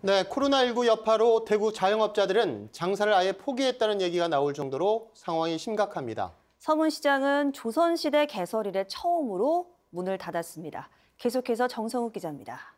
네, 코로나19 여파로 대구 자영업자들은 장사를 아예 포기했다는 얘기가 나올 정도로 상황이 심각합니다. 서문시장은 조선시대 개설 이래 처음으로 문을 닫았습니다. 계속해서 정성욱 기자입니다.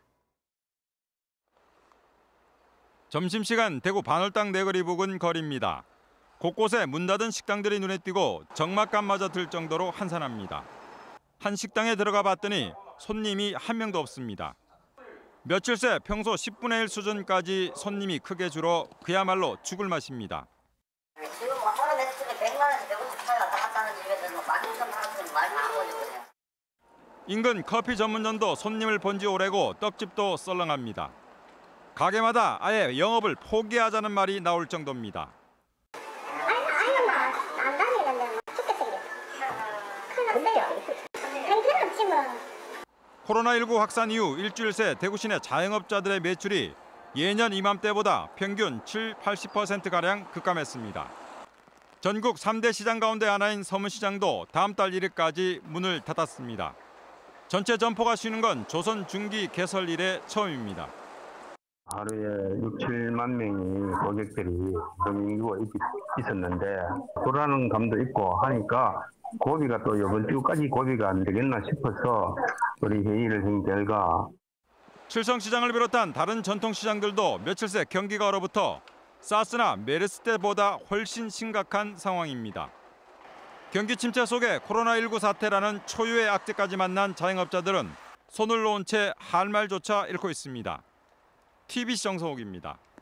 점심시간 대구 반월당 내거리 부근 거리입니다. 곳곳에 문 닫은 식당들이 눈에 띄고 적막감마저 들 정도로 한산합니다. 한 식당에 들어가 봤더니 손님이 한 명도 없습니다. 며칠 새 평소 10분의 1 수준까지 손님이 크게 줄어 그야말로 죽을 맛입니다. 지금 하루 매출이 100만 원에서 150까지 왔다 갔다 하는 집에서 16,000원 하는 말도 안 거죠, 그냥. 인근 커피 전문점도 손님을 본 지 오래고 떡집도 썰렁합니다. 가게마다 아예 영업을 포기하자는 말이 나올 정도입니다. 아이는 안 다니는데 죽겠어요. 큰일 났어요. 행편없지 뭐. 코로나19 확산 이후 일주일 새 대구 시내 자영업자들의 매출이 예년 이맘때보다 평균 70~80%가량 급감했습니다. 전국 3대 시장 가운데 하나인 서문시장도 다음 달 1일까지 문을 닫았습니다. 전체 점포가 쉬는 건 조선 중기 개설 이래 처음입니다. 하루에 6, 7만 명이 고객들이 인구가 있었는데 불안한 감도 있고 하니까 고비가 또 이번 주까지 고비가 안 되겠나 싶어서 우리 회의를 한 결과 칠성시장을 비롯한 다른 전통시장들도 며칠 새 경기가 얼어붙어 사스나 메르스 때보다 훨씬 심각한 상황입니다. 경기 침체 속에 코로나19 사태라는 초유의 악재까지 만난 자영업자들은 손을 놓은 채 할 말조차 잃고 있습니다. TBC 정성욱입니다.